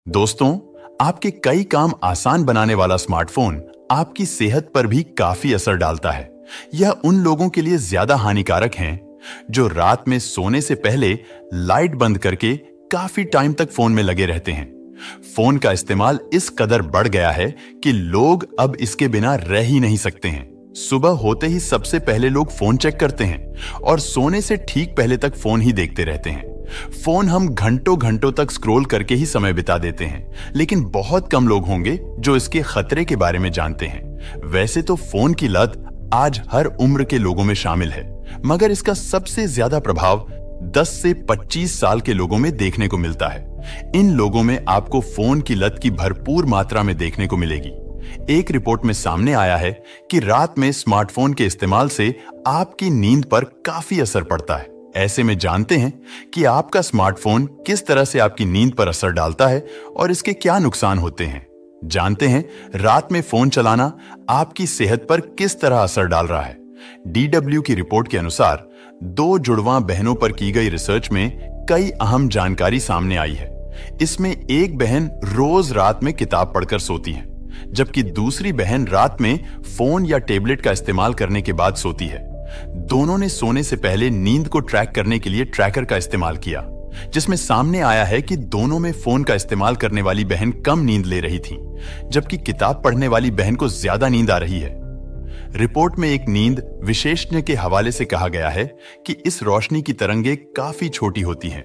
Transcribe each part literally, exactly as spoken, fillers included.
दोस्तों, आपके कई काम आसान बनाने वाला स्मार्टफोन आपकी सेहत पर भी काफी असर डालता है। यह उन लोगों के लिए ज्यादा हानिकारक हैं जो रात में सोने से पहले लाइट बंद करके काफी टाइम तक फोन में लगे रहते हैं। फोन का इस्तेमाल इस कदर बढ़ गया है कि लोग अब इसके बिना रह ही नहीं सकते हैं। सुबह होते ही सबसे पहले लोग फोन चेक करते हैं और सोने से ठीक पहले तक फोन ही देखते रहते हैं। फोन हम घंटों घंटों तक स्क्रॉल करके ही समय बिता देते हैं, लेकिन बहुत कम लोग होंगे जो इसके खतरे के बारे में जानते हैं। वैसे तो फोन की लत आज हर उम्र के लोगों में शामिल है, मगर इसका सबसे ज्यादा प्रभाव दस से पच्चीस साल के लोगों में देखने को मिलता है। इन लोगों में आपको फोन की लत की भरपूर मात्रा में देखने को मिलेगी। एक रिपोर्ट में सामने आया है कि रात में स्मार्टफोन के इस्तेमाल से आपकी नींद पर काफी असर पड़ता है। ऐसे में जानते हैं कि आपका स्मार्टफोन किस तरह से आपकी नींद पर असर डालता है और इसके क्या नुकसान होते हैं। जानते हैं रात में फोन चलाना आपकी सेहत पर किस तरह असर डाल रहा है। डी डब्ल्यू की रिपोर्ट के अनुसार दो जुड़वां बहनों पर की गई रिसर्च में कई अहम जानकारी सामने आई है। इसमें एक बहन रोज रात में किताब पढ़कर सोती है, जबकि दूसरी बहन रात में फोन या टेबलेट का इस्तेमाल करने के बाद सोती है। दोनों ने सोने से पहले नींद को ट्रैक करने के लिए ट्रैकर का इस्तेमाल किया, जिसमें सामने आया है कि दोनों में फोन का इस्तेमाल करने वाली बहन कम नींद ले रही थी, जबकि किताब पढ़ने वाली बहन को ज्यादा नींद आ रही है। रिपोर्ट में एक नींद विशेषज्ञ के हवाले से कहा गया है कि इस रोशनी की तरंगें काफी छोटी होती हैं।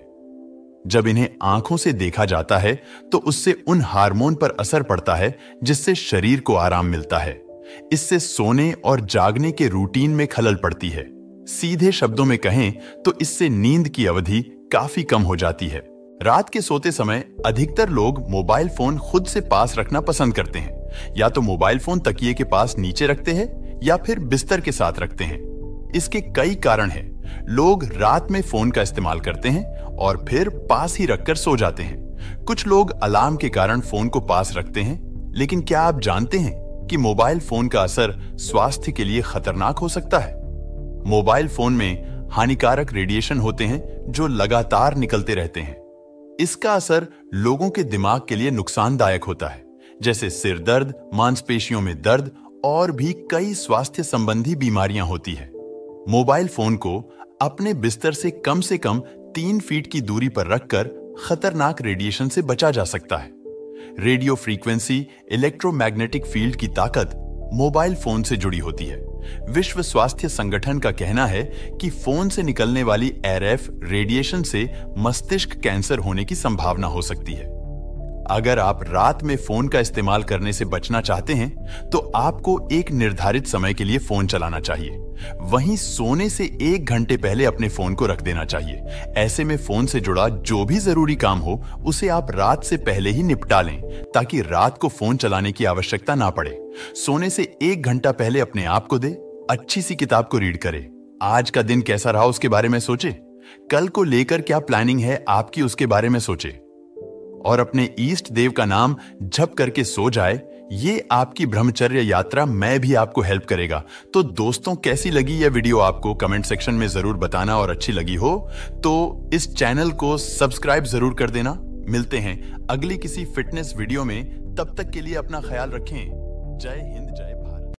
जब इन्हें आंखों से देखा जाता है तो उससे उन हार्मोन पर असर पड़ता है जिससे शरीर को आराम मिलता है। इससे सोने और जागने के रूटीन में खलल पड़ती है। सीधे शब्दों में कहें तो इससे नींद की अवधि काफी कम हो जाती है। रात के सोते समय अधिकतर लोग मोबाइल फोन खुद से पास रखना पसंद करते हैं। या तो मोबाइल फोन तकिए के पास नीचे रखते हैं या फिर बिस्तर के साथ रखते हैं। इसके कई कारण हैं। लोग रात में फोन का इस्तेमाल करते हैं और फिर पास ही रखकर सो जाते हैं। कुछ लोग अलार्म के कारण फोन को पास रखते हैं, लेकिन क्या आप जानते हैं कि मोबाइल फोन का असर स्वास्थ्य के लिए खतरनाक हो सकता है। मोबाइल फोन में हानिकारक रेडिएशन होते हैं जो लगातार निकलते रहते हैं। इसका असर लोगों के दिमाग के लिए नुकसानदायक होता है, जैसे सिर दर्द, मांसपेशियों में दर्द और भी कई स्वास्थ्य संबंधी बीमारियां होती है। मोबाइल फोन को अपने बिस्तर से कम से कम तीन फीट की दूरी पर रखकर खतरनाक रेडिएशन से बचा जा सकता है। रेडियो फ्रीक्वेंसी, इलेक्ट्रोमैग्नेटिक फील्ड की ताकत मोबाइल फोन से जुड़ी होती है। विश्व स्वास्थ्य संगठन का कहना है कि फोन से निकलने वाली आर एफ रेडिएशन से मस्तिष्क कैंसर होने की संभावना हो सकती है। अगर आप रात में फोन का इस्तेमाल करने से बचना चाहते हैं तो आपको एक निर्धारित समय के लिए फोन चलाना चाहिए। वहीं सोने से एक घंटे पहले अपने फोन को रख देना चाहिए। ऐसे में फोन से जुड़ा जो भी जरूरी काम हो उसे आप रात से पहले ही निपटा लें, ताकि रात को फोन चलाने की आवश्यकता ना पड़े। सोने से एक घंटा पहले अपने आप को दे, अच्छी सी किताब को रीड करें। आज का दिन कैसा रहा उसके बारे में सोचे। कल को लेकर क्या प्लानिंग है आपकी उसके बारे में सोचे। और अपने ईष्ट देव का नाम जप करके सो जाए। ये आपकी ब्रह्मचर्य यात्रा में भी आपको हेल्प करेगा। तो दोस्तों, कैसी लगी यह वीडियो आपको कमेंट सेक्शन में जरूर बताना, और अच्छी लगी हो तो इस चैनल को सब्सक्राइब जरूर कर देना। मिलते हैं अगली किसी फिटनेस वीडियो में, तब तक के लिए अपना ख्याल रखें। जय हिंद, जय